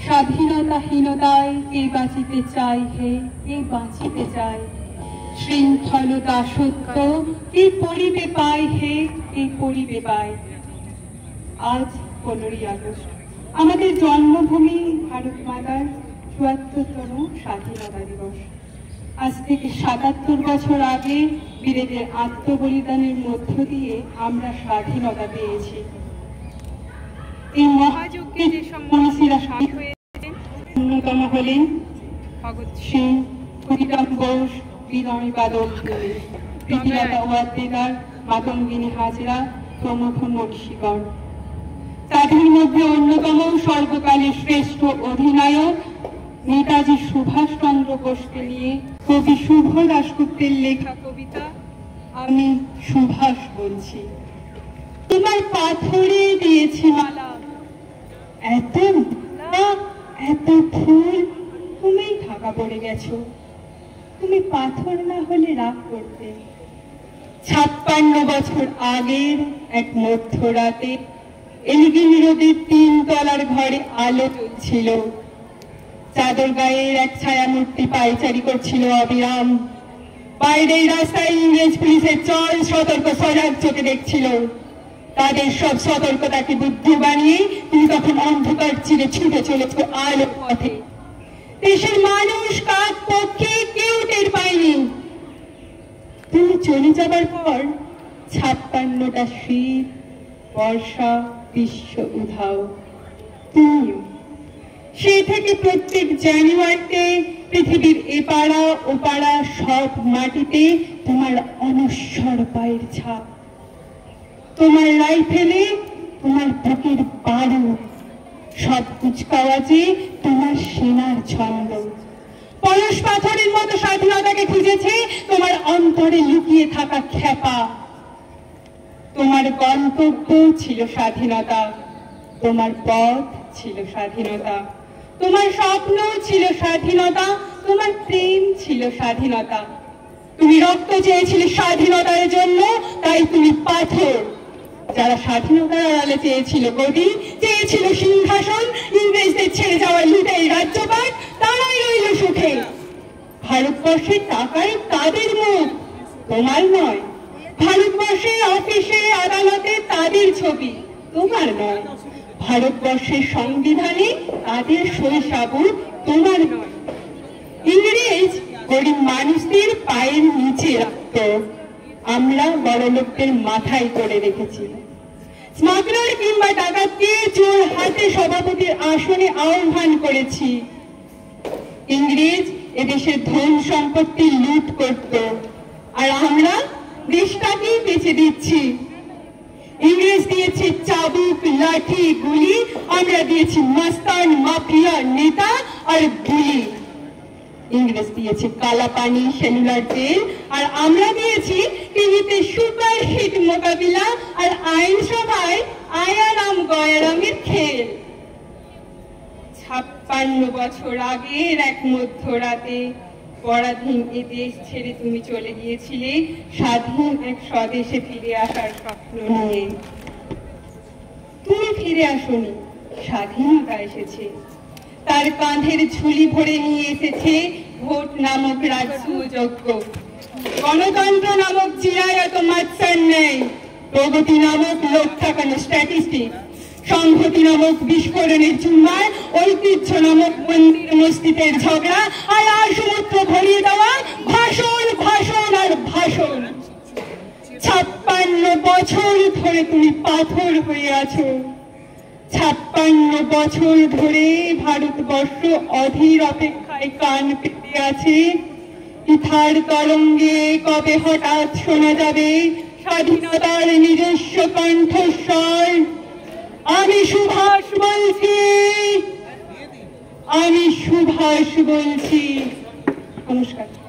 স্বাধীনতাহীনতায় কে বাঁচিতে চাই হে, কে বাঁচিতে চাই। শৃঙ্খল দাসত্ব কে পড়িবে পায় হে, কে পড়িবে পায়। আজ 15ই আগস্ট আমাদের জন্মভূমি ভারত মাতার ৭৪তম স্বাধীনতা দিবস। আজ থেকে ৭৭ বছর আগে বীরেদের আত্মবলিদানের মধ্য দিয়ে আমরা স্বাধীনতা পেয়েছি। এই মহাযজ্ঞে যেসব মনীষীরা শহীদ হয়েছেন অন্যতম হলেন ভগৎ সিং, ক্ষুদিরাম বোস, বিনয় বাদল, প্রীতিলতা ওয়াদ্দেদার, মাতঙ্গিনী হাজরা প্রমুখ মনীষীগণ। তাদের মধ্যে অন্যতম সর্বকালের শ্রেষ্ঠ অধিনায়ক নেতাজি সুভাষচন্দ্র বোসকে নিয়ে কবি শুভ দাশগুপ্তের লেখা কবিতা আমি সুভাষ বলছি। তোমার পাথরে দিয়েছি মালা, এত এত ফুল, তুমি ঢাকা পড়ে গেছো। তুমি পাথর না হলে রাগ করতে। ৫৬ বছর আগের এক মধ্যরাতে এলিগিন রোডের ৩ তলার ঘরে আলো জ্বলছিল। চাদর গায়ের এক ছায়ামূর্তি পায়চারি করছিল অবিরাম। বাইরের রাস্তায় ইংরেজ পুলিশের চল সতর্ক সজাগ চোখে দেখছিল। তাদের সব সতর্কতাকে বুদ্ধি বানিয়ে তুমি তখন অন্ধকার চিরে ছুটে চলেছ আলোর পথে। দেশের মানুষ কাক পক্ষে কেউ টের পায়নি। তুমি চলে যাবার পর ৫৬টা শীত, বর্ষা, গ্রীষ্ম উধাও। তুমিও সে থেকে প্রত্যেক জানুয়ারিতে পৃথিবীর এপাড়া ওপাড়া সব মাটিতে তোমার অনশ্বর পায়ের ছাপ। তোমার রাইফেলে তোমার বুকের বারুদ, সব কুচকাওয়াজে তোমার সেনার ছন্দ। পরশ পাথরের মতো স্বাধীনতাকে খুঁজেছে তোমার অন্তরে লুকিয়ে থাকা খ্যাপা। তোমার গন্তব্য ছিল স্বাধীনতা, তোমার পথ ছিল স্বাধীনতা, তোমার স্বপ্ন ছিল স্বাধীনতা, তোমার প্রেম ছিল স্বাধীনতা। তুমি রক্ত চেয়েছিলে স্বাধীনতার জন্য, তাই তুমি পাথর। যারা স্বাধীনতার আড়ালে চেয়েছিল গদি, চেয়েছিল সিংহাসন, ইংরেজদের ছেড়ে যাওয়া লুটের রাজ্যপাট, তারাই রইল সুখে। ভারতবর্ষের টাকায় তাদের মুখ, তোমার নয়। ভারতবর্ষের অফিসে আদালতে তাদের ছবি, তোমার নয়। ভারতবর্ষের সংবিধানে তাদের সই সাবুত, তোমার নয়। ইংরেজ গরিব মানুষদের পায়ের নিচে রাখত, আমরা বড়লোকদের মাথায় করে রেখেছি। স্মাগলার কিংবা ডাকাতকে চোর হাতে সভাপতির আসনে আহ্বান করেছি। ইংরেজ এদেশের ধন সম্পত্তি লুট করত, আর আমরা দেশটাকেই বেঁচে দিচ্ছি। ইংরেজ দিয়েছে চাবুক, লাঠি, গুলি, আমরা দিয়েছি মাস্তান, মাফিয়া, নেতা আর গুলি। ইংরেজ দিয়েছে কালা পানি, সেলুলার তেল, আর আমরা দিয়েছি টিভিতে সুপার হিট মোকাবিলা আর আইনসভায় আয়ারাম গয়ারামের খেল। ৫৬ বছর আগের এক মধ্যরাতে পরাধীন এ দেশ ছেড়ে তুমি চলে গিয়েছিলে স্বাধীন এক স্বদেশে ফিরে আসার স্বপ্ন নিয়ে। তুমি ফিরে আসোনি, স্বাধীনতা এসেছে। তার কাঁধের ঝুলি ভরে নিয়ে এসেছে ভোট নামক রাজসুযোগ্য, গণতন্ত্র নামক চিরায়ত মাৎসার নেই, প্রগতি নামক লোক ঠাকানো স্ট্যাটিস্টিক, সংহতি নামক বিস্ফোরণের চুম্বার, ঐতিহ্য নামক মন্দির মসজিদের ঝগড়া, আর সমুদ্র ভরিয়ে দেওয়া ভাষণ, ভাষণ আর ভাষণ। ৫৬ বছর ধরে তুমি পাথর হয়ে আছো। ৫৬ বছর ধরে ভারতবর্ষ অধীর অপেক্ষায় কান পেতে আছে। ইথার তরঙ্গে কবে হঠাৎ শোনা যাবে স্বাধীনতার নিজস্ব কণ্ঠস্বর। আমি সুভাষ বলছি, আমি সুভাষ বলছি। নমস্কার।